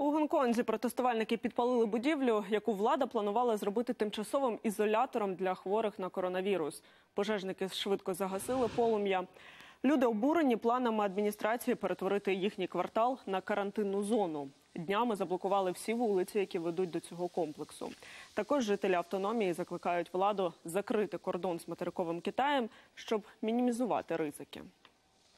У Гонконзі протестувальники підпалили будівлю, яку влада планувала зробити тимчасовим ізолятором для хворих на коронавірус. Пожежники швидко загасили полум'я. Люди обурені планами адміністрації перетворити їхній квартал на карантинну зону. Днями заблокували всі вулиці, які ведуть до цього комплексу. Також жителі автономії закликають владу закрити кордон з материковим Китаєм, щоб мінімізувати ризики.